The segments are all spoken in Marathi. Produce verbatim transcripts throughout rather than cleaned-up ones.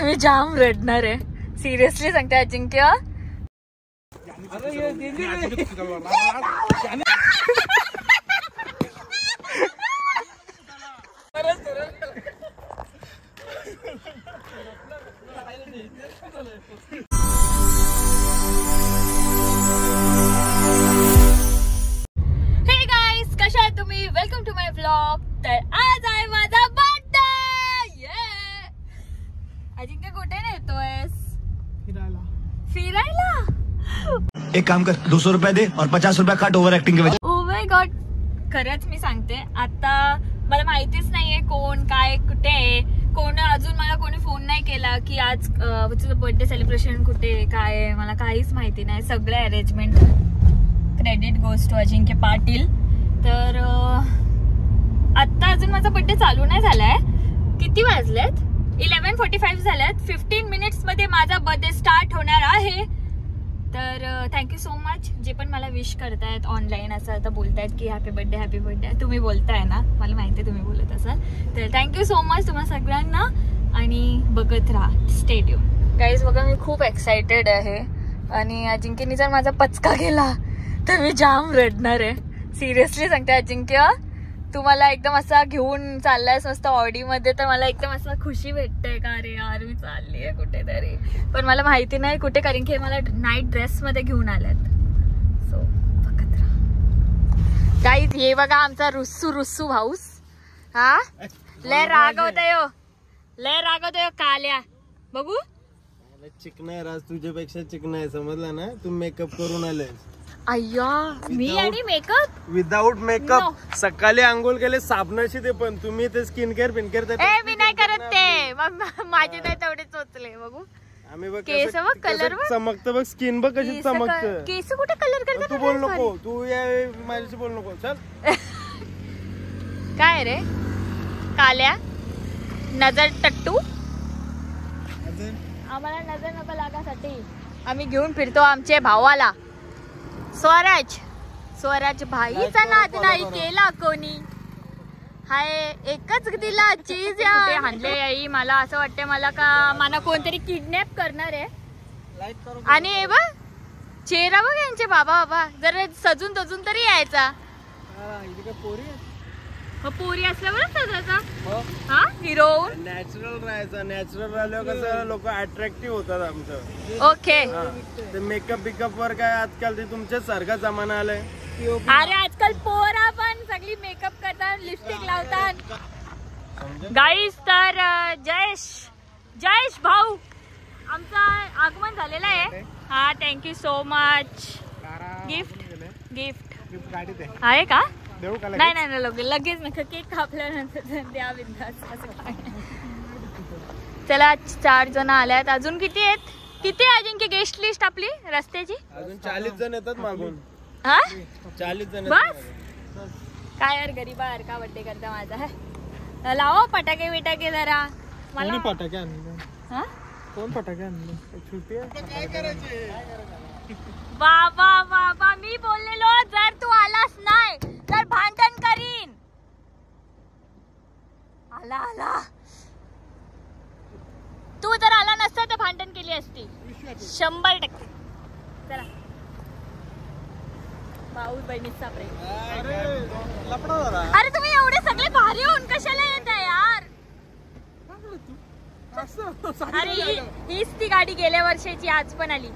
तर मी जाम रडणार आहे. सिरियसली सांगते Ajinkya. Welcome to my vlog. तर आज आहे माझा बर्थडे. अजिंक्य कुठे नेतोयस? फिरायला. फिरायला? एक काम कर, दो सौ रुपए दे और पचास रुपए काट ओव्हर ऍक्टिंग के वजह. Oh my god. खरंच मी सांगते आता मला माहितीच नाहीये कोण काय कुठे आहे. कोण अजून मला कोणी फोन नाही केला की आज तुझं बर्थडे सेलिब्रेशन कुठे काय आहे. मला काहीच माहिती नाही. सगळे arrangement credit goes to Ajinkya Patil. तर आत्ता अजून माझा बर्थडे चालू नाही झालाय. किती वाजलेत? इलेव्हन फोर्टी फाईव्ह झाल्यात. फिफ्टीन मिनिट्स मध्ये माझा बर्थडे स्टार्ट होणार आहे. तर थँक्यू सो मच जे पण मला विश करतायत ऑनलाईन. असं आता बोलतायत की हॅपी बर्थडे हॅपी बर्थडे. तुम्ही बोलताय ना, मला माहिती आहे तुम्ही बोलत असाल. तर थँक्यू सो मच तुम्हा सगळ्यांना. आणि बघत राहा, स्टे ट्यून. गाईज बघा मी खूप एक्सायटेड आहे. आणि अजिंक्यनी जर माझा पचका गेला तर मी जाम रडणार आहे. सिरियसली सांगते अजिंक्य, तू मला एकदम असा घेऊन चाललायस मस्त ऑडी मध्ये. तर मला एकदम असं खुशी भेटते का अरे यार मी चालली आहे कुठेतरी. पण मला माहिती नाही कुठे, कारण की मला नाईट ड्रेस मध्ये घेऊन आल्यात. सो बघत राहा गाईज. हे बघा आमचा रुस्सू रुस्सू भाऊस. हा लय रागवतोय, लय रागवतोय काल्या. बघू चिकना आहे राज, तुझ्यापेक्षा चिकना आहे समजला ना. तू मेकअप करून आले. अय्या मी आणि मेकअप विदाउट मेकअप. सकाळी आंघोळ केले साबणाशी. ते पण तुम्ही ते स्किन केअर पिन केअर ए मी नाही करत ते. मग माझे नाही तेवढे चोचले. बघू आम्ही बघ केस बघ, कलर बघ, चमकत बघ. स्किन बघ कशी चमकत. केस कुठे कलर करतात? तू बोल नको, तू या माझ्याशी बोल नको. चल काय रे काल्या नजर टट्टू. आम्हाला नजर नको लागासाठी आम्ही घेऊन फिरतो आमचे भावाला. स्वराज स्वराज भाईचा नाद नाही केला कोणी. हाय एकच दिला चीज हाणले आई. मला असं वाटतंय मला का मला कोणतरी किडनॅप करणार आहे. आणि हे बघ चेहरा बघ यांचे. बाबा बाबा जर सजून तजून तरी यायचा. पोरी असल्यावर सजायचा. हा हिरो नॅचरल राहायचा. नॅचरल राहिल्यावर कसं लोक अट्रॅक्टिव्ह होतात आमचं. ओके. ते मेकअप बिकअप वर काय आजकाल ते तुमच्या सारखा जमाना आलाय. अरे आजकाल पोरा पण सगळी मेकअप करतात, लिपस्टिक लावतात. गाईस तर जयेश जयेश भाऊ आमचा आगमन झालेला आहे. हा thank you so much. Gift gift आहे का? नाही नाही नाही लगेच नका. केक कापल्यानंतर द्या बिंदास. असं काय. चला चार जण आल्यात. अजून किती आहेत? किती अजिंक्य गेस्ट लिस्ट आपली रस्त्याची? अजून चाळीस जण येतात मागून. हा चाळीस जण बस. काय यार गरीबा यार का बर्थडे करता माझा. लावा पटाके बिटाके जरा. मला फटाके आणले. हा कोण फटाके आणले? छोटी बाबा बाबा मी बोललेलो जर तू आलास नाही तर भांडण करीन. आला आला. तू जर आला नसता तर भांडण केली असती शंभर टक्के. चला भाऊ बहिणीचा प्रेम. अरे तुम्ही एवढे सगळे भारी होऊन कशाला येत आहे यार? अरे हीच ती गाडी गेल्या वर्षाची आज पण आली.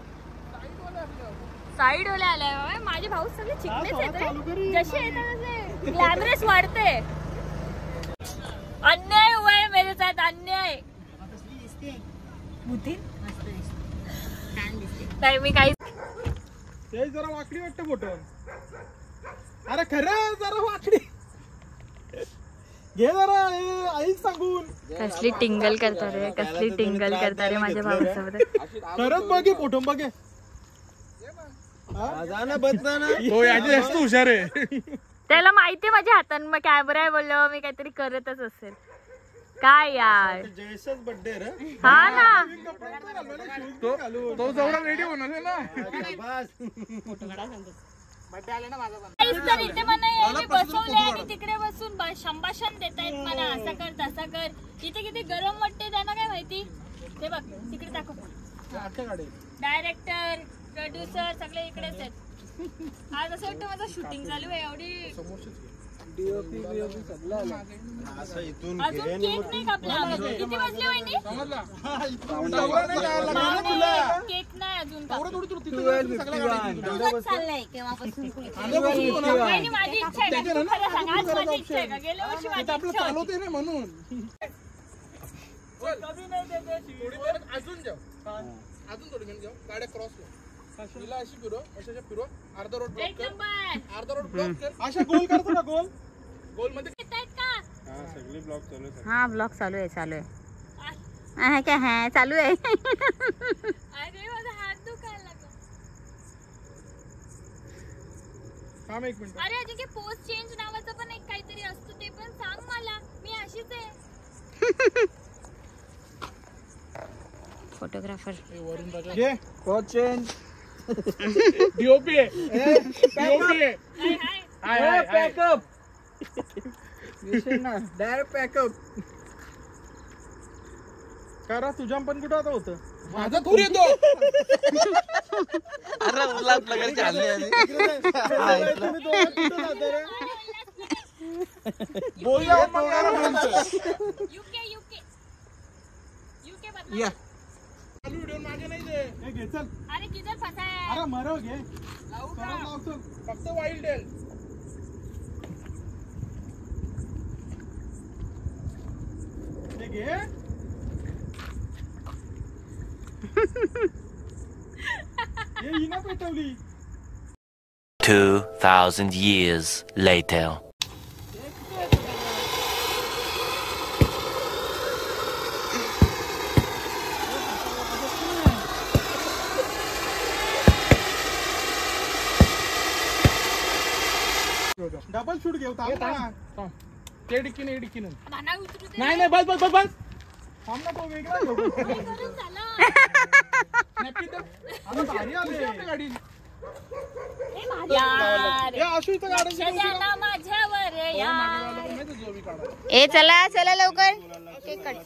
साईड वाले आलाय. माझे भाऊ सगळे चिकनेच येते. जसे येतात तसे ग्लॅमरस वाढते. अन्याय हुआ है मेरे साथ अन्याय. नाही मी काही जरा वाकडी वाटतं फोटो. अरे खरं जरा वाकडी घे जरा. आई सांगून कसली टिंगल करता रे, कसली टिंगल करता रे माझ्या भावासोबत. खरंच बघे फोटो बघे. हुशार आहे. त्याला माहितीये माझ्या हातात मग कॅमेरा आहे बोललो मी काहीतरी करतच असेल. काय यार जयेशच बर्थडे रे. हा ना तो जवळ रेडी होणार आहे ना. इथे मला बसवले आणि तिकडे बसून संभाषण देतायत मला. असं कर तसं कर. इथे किती गरम वाटते त्यांना काय माहिती. डायरेक्टर प्रोड्युसर सगळे इकडेच आहेत. आज असं वाटतं माझं शूटिंग चालू आहे. एवढी अजून केक नाही कापला. किती वाजले वहिनी? केक नाही अजून चाललंय केव्हापासून. वहिनी माझी इच्छा आहे का? खरं सांग, आज माझी इच्छा आहे का? गेल्या वर्षी माझी इच्छा होती म्हणून अजून जाऊ अजून थोडी मिनिट जाऊ. गाड्या क्रॉस हिला अशी फिरव, अशा फिरव. अर्धा रोड ब्लॉक कर, अर्धा रोड ब्लॉक कर. अशा गोल करतो ना, गोल गोल मध्ये सगळे ब्लॉक चालू आहे. हा ब्लॉग चालू आहे चालू आहे काय हा चालू आहे. अरे माझा हात दुखायला लागला. थांब एक मिनिट. अरे अजून पोस्ट चेंज नावाचं पण एक काहीतरी असतं, ते पण सांग मला. मी अशीच आहे. फोटोग्राफर घे post change. DOP DOP hi hi. Hi hi pack up. ना डायरेक्ट पॅकअप करा. तुझ्या पण कुठं आता होतं? माझा थोडी येतो. अरे उल्हास नगर चालले बोल युके युके युके बदला. या चालू व्हिडिओ मागे नाही दे. हे घे चल. अरे किधर फंसा है? अरे मरो घे. लावू परत का? लावतो. फक्त वाईल्ड आहे. हे घे. हे हिना पेटवली. Two thousand years later. Double shoot घेऊ. थांब ना. ते डिक्कीने हे डिक्कीने भाना उतरू दे. नाही नाही बस बस बस बस. थांब ना, तो वेगळा घेऊ. वरून झाला. अरे भारी आले गाडी. ए यार, हे अशू इथं गाडी लक्ष द्या ना माझ्यावर यार. ए चला चला लवकर केक कट.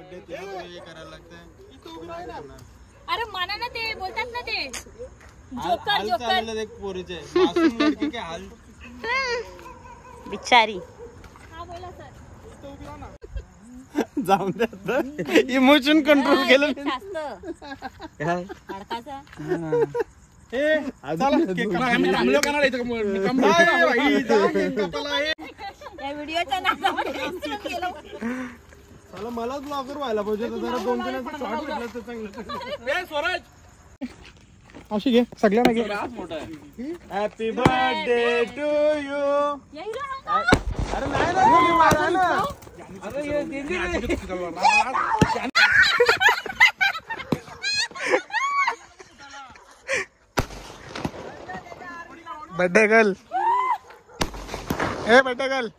अरे माना ना, ते बोलतात ना ते जोकर जोकर. बिचारी हा बोला सर. जाऊन दे. इमोशन कंट्रोल केलं. हे चला केक कापा. आम्ही थांबलो का नाही इथं? मी काम नाही भाई, जा केक कापायला. हे या व्हिडिओच्या नादामध्ये केलं. चला मलाच ब्लॉगर व्हायला पाहिजे. जरा दोन तीन शॉट भेटला तर चांगलं. ए स्वराज अशी घे सगळ्यांना घे. Happy birthday to you. या हिरो नव्हता. अरे नाही नाही मला ना. अरे ये दिदी बर्थडे गर्ल. ए बर्थडे गर्ल.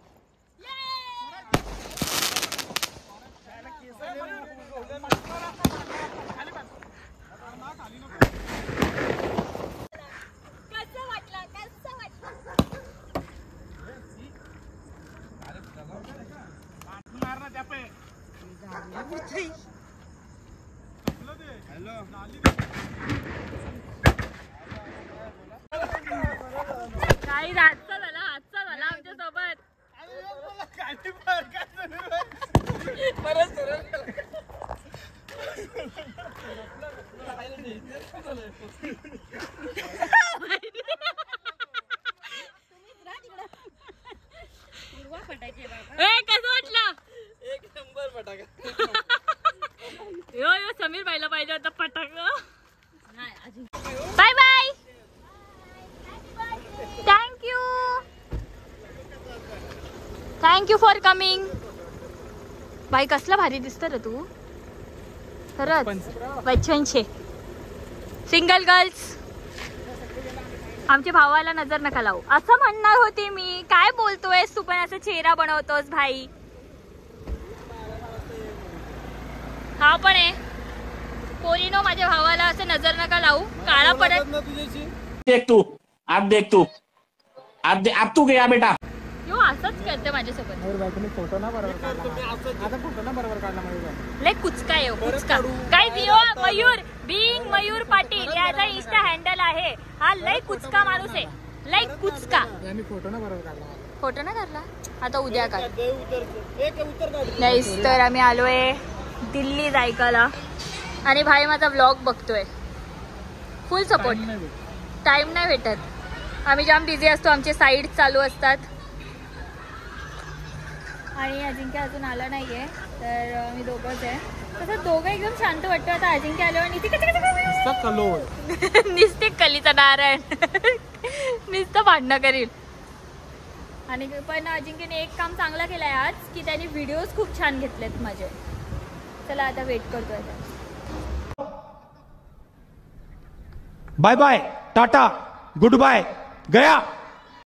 कसं वाटलं कसं वाटलं? काही हादसा झाला हादसा झाला आमच्या सोबत. कसं वाटलं? एक नंबर फटाका. यो यो समीर पाहिला पाहिजे होता फटाका. Bye bye. Thank you thank you for coming. बाई कसला भारी दिसत रे तू खरंच. बच्चनशे सिंगल गर्ल्स. आमच्या भावाला नजर नका लावू असं म्हणणार होते मी. काय बोलतोयस तू पण असं चेहरा बनवतोस भाई. हा पण आहे पोरीनो, माझ्या भावाला असं नजर नका लावू. काळा पडत. देख तू आप देख तू आप दे आप तू गया बेटा. यो असंच करते माझ्यासोबत. फोटो ना बरोबर काढला. आता फोटो ना बरोबर काढला माझ्या. लय कुचका आहे कुचका. काय guys yo Mayur being Mayur Patil याचा इंस्टा हँडल आहे. हा लय कुचका माणूस आहे, लय कुचका. फोटो ना बरोबर काढला फोटो ना काढला, आता उद्या काढ. गाईज तर आम्ही आलोय दिल्ली जायकाला आणि भाई माझा व्लॉग बघतोय. फुल सपोर्ट. टाइम नाही भेटत, आम्ही जाम बिझी असतो, आमचे साईड चालू असतात. आणि अजिंक्य अजून आला नाहीये, तर आम्ही दोघंच आहे. तसं दोघं एकदम शांत वाटतं. आता अजिंक्य आल्यावर निस्ते कलीचा नारायण नुसतं भांडणं करील. आणि पण अजिंक्यने एक काम चांगलं केलंय आज, की त्याने व्हिडिओज खूप छान घेतलेत माझे. चला आता वेट करतोय. Bye bye, tata, good bye, गया.